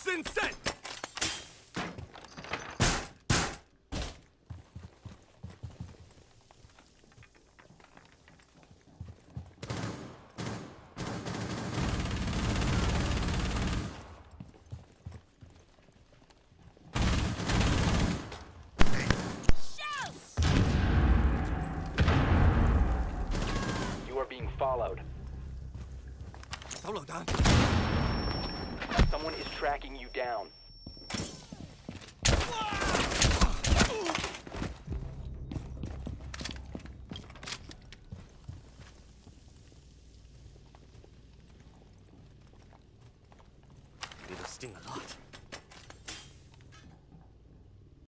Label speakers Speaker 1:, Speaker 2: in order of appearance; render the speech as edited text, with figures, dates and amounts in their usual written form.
Speaker 1: Toxin set!
Speaker 2: You are being followed.
Speaker 1: Solo, Don.
Speaker 2: Someone is tracking you down.